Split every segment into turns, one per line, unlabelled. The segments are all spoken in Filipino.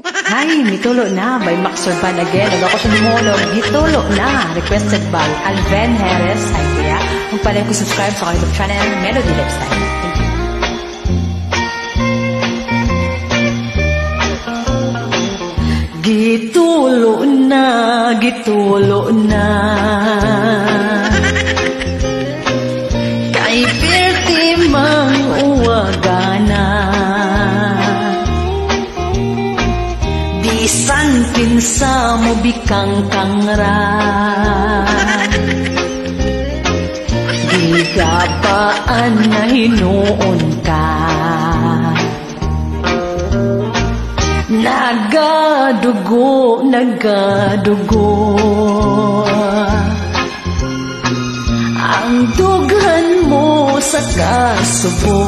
Hi, mitulo na by Max Urban again. Nag ako siya nimulog. Mitulo na. Requested by Alven Jerez. Hi, kuya. Kung pala ko subscribe sa YouTube channel, Melody Lifestyle. Thank you. Gitulo na, gitulo na. Kay pirti mang uwagana. Bisan pinsa mo bikang kangra. Di gabaan na hinuon ka. Nagadugo, nagadugo. Ang dughan mo sa kasubo.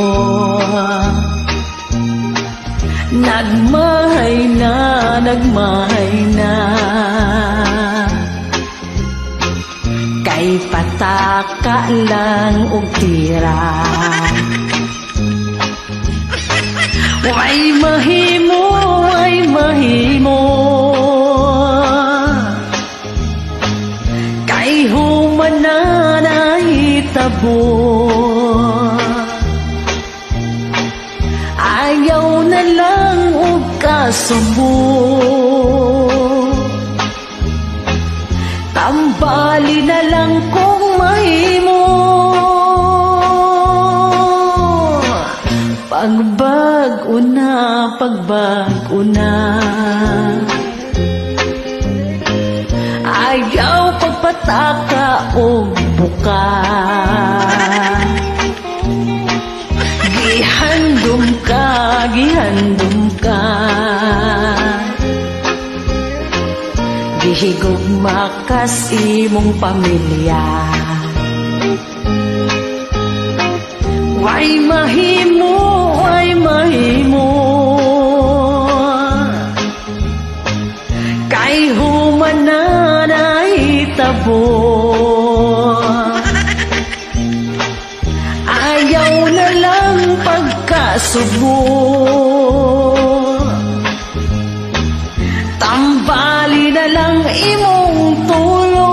Nagmahay na, nagmahay na. Kay pataka lang og tira. Way mahimo, way mahimo. Kay human na nahitabo. Ayaw na lang og kasubo. Tambali na lang kung mahimo. Pagbag-o na, pagbag-o na. Ayaw pagpataka o buka. Gihandom ka, gihandom ka. Gihigugma kas imong pamilya. Way mahimo, way mahimo. Kay human na nahitabo. Ayaw na lang pagkasubo. Tambali na lang imong tulo.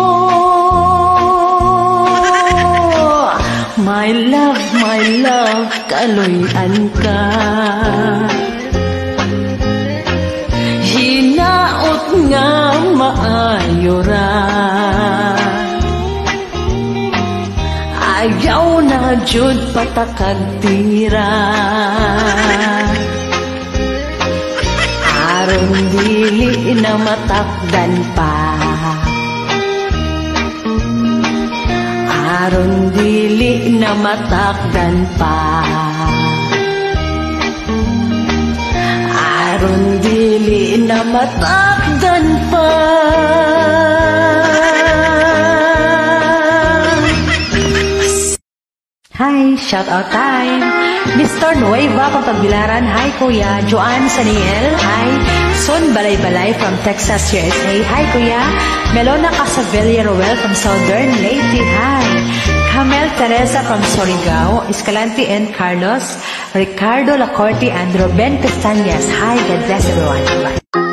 My love, kaloyan ka. Hinaot nga maayo ra. Ayaw na jud patakag tira. Aron dili na matakdan pa. Aron dili na matakdan pa. Aron dili na matakdan pa. Hi, shout out time. Mr. Nueva Pagbilaran. Hi, Kuya. Joanne Saniel. Hi. Son Balay-Balay from Texas, USA. Hi, Kuya. Melona Casavilla Roel from Southern Leyte. Hi. Camel Teresa from Surigao. Escalante and Carlos. Ricardo Lacorte and Ruben Castañas. Hi, God bless everyone. Bye.